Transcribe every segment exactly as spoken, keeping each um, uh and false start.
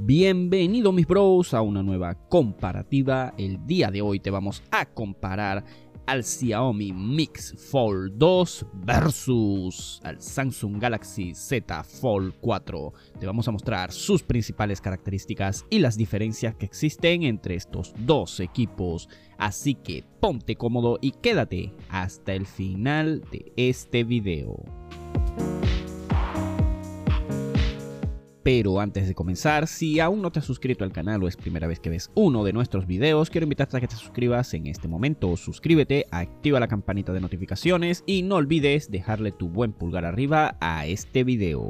Bienvenido mis bros a una nueva comparativa. El día de hoy te vamos a comparar al Xiaomi Mix Fold dos versus al Samsung Galaxy Z Fold cuatro. Te vamos a mostrar sus principales características y las diferencias que existen entre estos dos equipos. Así que ponte cómodo y quédate hasta el final de este video. Pero antes de comenzar, si aún no te has suscrito al canal o es primera vez que ves uno de nuestros videos, quiero invitarte a que te suscribas en este momento. Suscríbete, activa la campanita de notificaciones y no olvides dejarle tu buen pulgar arriba a este video.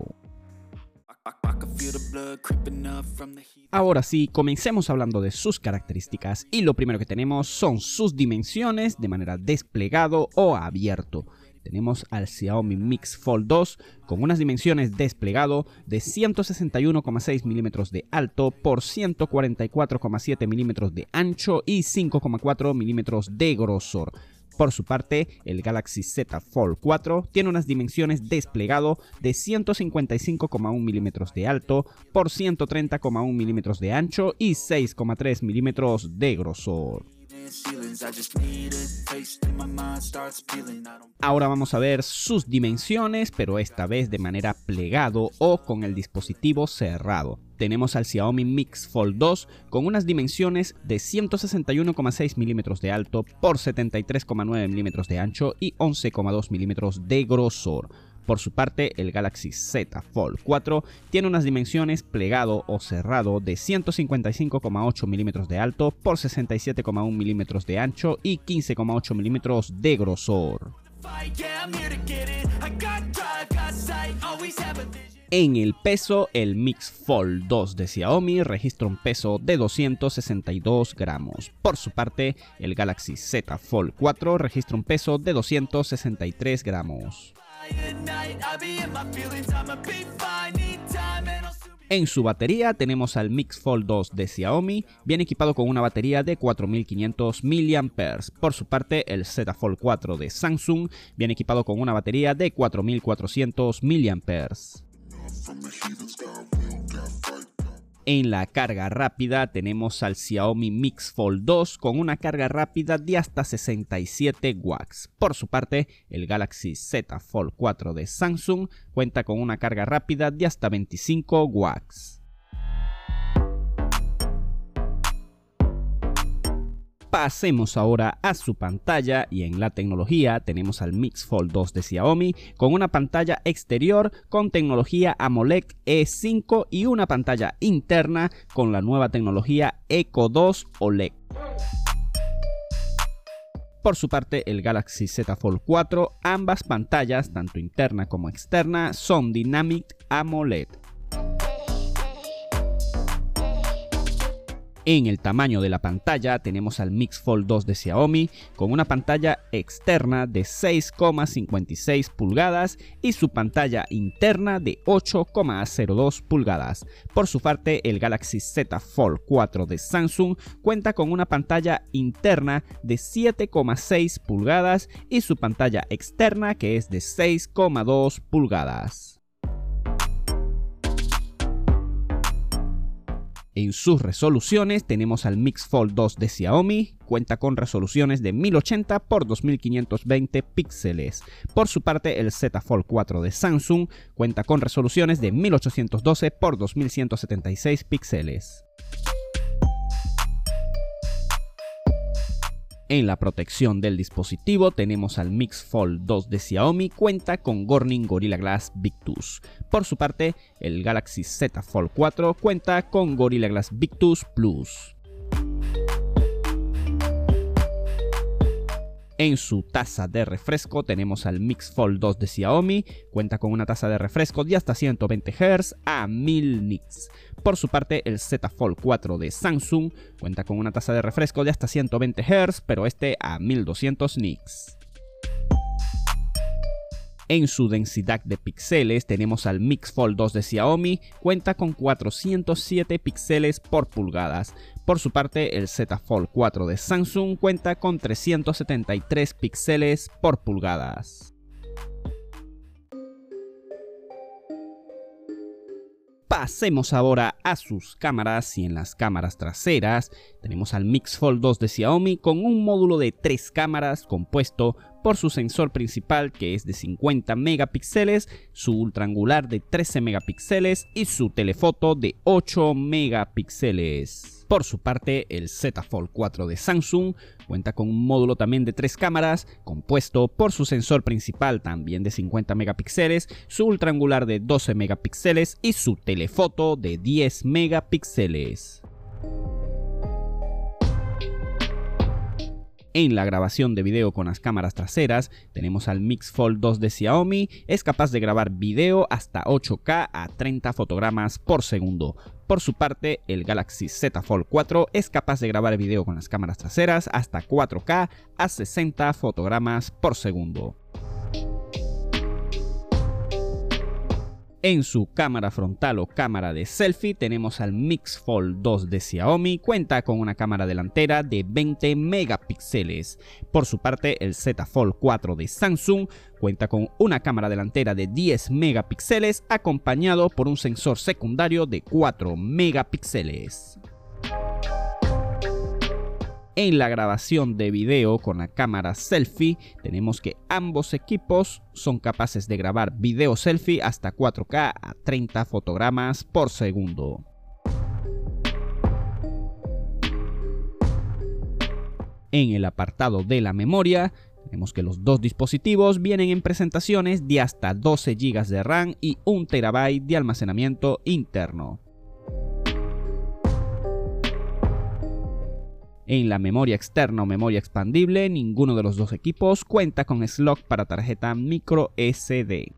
Ahora sí, comencemos hablando de sus características y lo primero que tenemos son sus dimensiones de manera desplegado o abierto. Tenemos al Xiaomi Mix Fold dos con unas dimensiones desplegado de ciento sesenta y uno coma seis milímetros de alto por ciento cuarenta y cuatro coma siete milímetros de ancho y cinco coma cuatro milímetros de grosor. Por su parte, el Galaxy Z Fold cuatro tiene unas dimensiones desplegado de ciento cincuenta y cinco coma uno milímetros de alto por ciento treinta coma uno milímetros de ancho y seis coma tres milímetros de grosor. Ahora vamos a ver sus dimensiones, pero esta vez de manera plegado o con el dispositivo cerrado. Tenemos al Xiaomi Mix Fold dos con unas dimensiones de ciento sesenta y uno coma seis milímetros de alto por setenta y tres coma nueve milímetros de ancho y once coma dos milímetros de grosor. Por su parte, el Galaxy Z Fold cuatro tiene unas dimensiones plegado o cerrado de ciento cincuenta y cinco coma ocho milímetros de alto por sesenta y siete coma uno milímetros de ancho y quince coma ocho milímetros de grosor. En el peso, el Mix Fold dos de Xiaomi registra un peso de doscientos sesenta y dos gramos. Por su parte, el Galaxy Z Fold cuatro registra un peso de doscientos sesenta y tres gramos. En su batería tenemos al Mix Fold dos de Xiaomi, bien equipado con una batería de cuatro mil quinientos miliamperios hora. Por su parte, el Z Fold cuatro de Samsung, bien equipado con una batería de cuatro mil cuatrocientos miliamperios hora. En la carga rápida tenemos al Xiaomi Mix Fold dos con una carga rápida de hasta sesenta y siete watts. Por su parte, el Galaxy Z Fold cuatro de Samsung cuenta con una carga rápida de hasta veinticinco watts. Pasemos ahora a su pantalla y en la tecnología tenemos al Mix Fold dos de Xiaomi con una pantalla exterior con tecnología AMOLED E cinco y una pantalla interna con la nueva tecnología Eco dos O L E D. Por su parte, el Galaxy Z Fold cuatro, ambas pantallas, tanto interna como externa, son Dynamic AMOLED. En el tamaño de la pantalla tenemos al Mix Fold dos de Xiaomi con una pantalla externa de seis coma cincuenta y seis pulgadas y su pantalla interna de ocho coma cero dos pulgadas. Por su parte, el Galaxy Z Fold cuatro de Samsung cuenta con una pantalla interna de siete coma seis pulgadas y su pantalla externa que es de seis coma dos pulgadas. En sus resoluciones tenemos al Mix Fold dos de Xiaomi, cuenta con resoluciones de mil ochenta por dos mil quinientos veinte píxeles. Por su parte, el Z Fold cuatro de Samsung cuenta con resoluciones de mil ochocientos doce por dos mil ciento setenta y seis píxeles. En la protección del dispositivo tenemos al Mix Fold dos de Xiaomi, cuenta con Corning Gorilla Glass Victus. Por su parte, el Galaxy Z Fold cuatro cuenta con Gorilla Glass Victus Plus. En su tasa de refresco tenemos al Mix Fold dos de Xiaomi, cuenta con una tasa de refresco de hasta ciento veinte hertz a mil nits. Por su parte, el Z Fold cuatro de Samsung cuenta con una tasa de refresco de hasta ciento veinte hertz, pero este a mil doscientos nits. En su densidad de píxeles tenemos al Mix Fold dos de Xiaomi, cuenta con cuatrocientos siete píxeles por pulgadas. Por su parte, el Z Fold cuatro de Samsung cuenta con trescientos setenta y tres píxeles por pulgadas. Pasemos ahora a sus cámaras, y en las cámaras traseras tenemos al Mix Fold dos de Xiaomi con un módulo de tres cámaras compuesto por su sensor principal, que es de cincuenta megapíxeles, su ultra angular de trece megapíxeles y su telefoto de ocho megapíxeles. Por su parte, el Z Fold cuatro de Samsung cuenta con un módulo también de tres cámaras, compuesto por su sensor principal también de cincuenta megapíxeles, su ultra angular de doce megapíxeles y su telefoto de diez megapíxeles. En la grabación de video con las cámaras traseras tenemos al Mix Fold dos de Xiaomi, es capaz de grabar video hasta ocho K a treinta fotogramas por segundo. Por su parte, el Galaxy Z Fold cuatro es capaz de grabar video con las cámaras traseras hasta cuatro K a sesenta fotogramas por segundo. En su cámara frontal o cámara de selfie tenemos al Mix Fold dos de Xiaomi, cuenta con una cámara delantera de veinte megapíxeles. Por su parte, el Z Fold cuatro de Samsung cuenta con una cámara delantera de diez megapíxeles acompañado por un sensor secundario de cuatro megapíxeles. En la grabación de video con la cámara selfie tenemos que ambos equipos son capaces de grabar video selfie hasta cuatro K a treinta fotogramas por segundo. En el apartado de la memoria tenemos que los dos dispositivos vienen en presentaciones de hasta doce gigas de RAM y un terabyte de almacenamiento interno. En la memoria externa o memoria expandible, ninguno de los dos equipos cuenta con slot para tarjeta micro S D.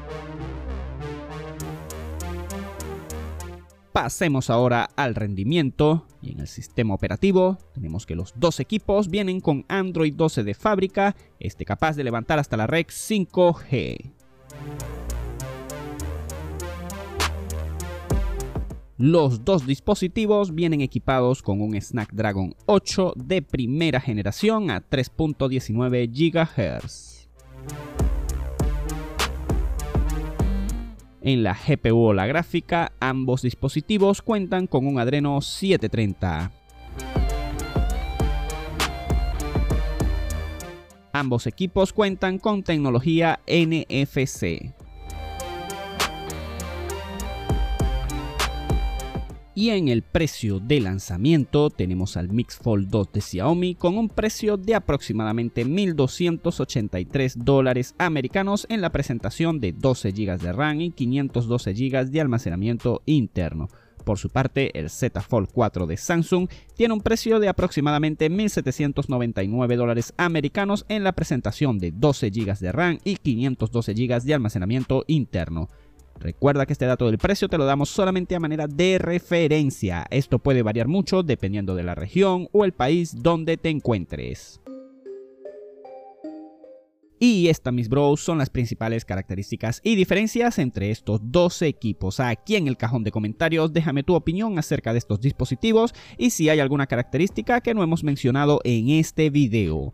Pasemos ahora al rendimiento, y en el sistema operativo tenemos que los dos equipos vienen con Android doce de fábrica, este capaz de levantar hasta la red cinco G. Los dos dispositivos vienen equipados con un Snapdragon ocho de primera generación a tres punto diecinueve gigahercios. En la G P U o la gráfica, ambos dispositivos cuentan con un Adreno setecientos treinta. Ambos equipos cuentan con tecnología N F C. Y en el precio de lanzamiento tenemos al Mix Fold dos de Xiaomi con un precio de aproximadamente mil doscientos ochenta y tres dólares americanos en la presentación de doce gigas de RAM y quinientos doce gigas de almacenamiento interno. Por su parte, el Z Fold cuatro de Samsung tiene un precio de aproximadamente mil setecientos noventa y nueve dólares americanos en la presentación de doce gigas de RAM y quinientos doce gigas de almacenamiento interno. Recuerda que este dato del precio te lo damos solamente a manera de referencia. Esto puede variar mucho dependiendo de la región o el país donde te encuentres. Y estas, mis bros, son las principales características y diferencias entre estos dos equipos. Aquí en el cajón de comentarios déjame tu opinión acerca de estos dispositivos y si hay alguna característica que no hemos mencionado en este video.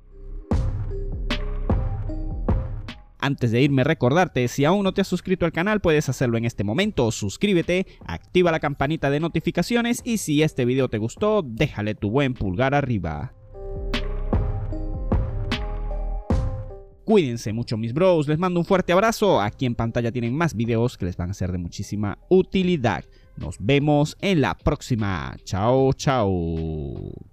Antes de irme, recordarte, si aún no te has suscrito al canal puedes hacerlo en este momento, suscríbete, activa la campanita de notificaciones y si este video te gustó, déjale tu buen pulgar arriba. Cuídense mucho, mis bros, les mando un fuerte abrazo, aquí en pantalla tienen más videos que les van a ser de muchísima utilidad. Nos vemos en la próxima, chao chao.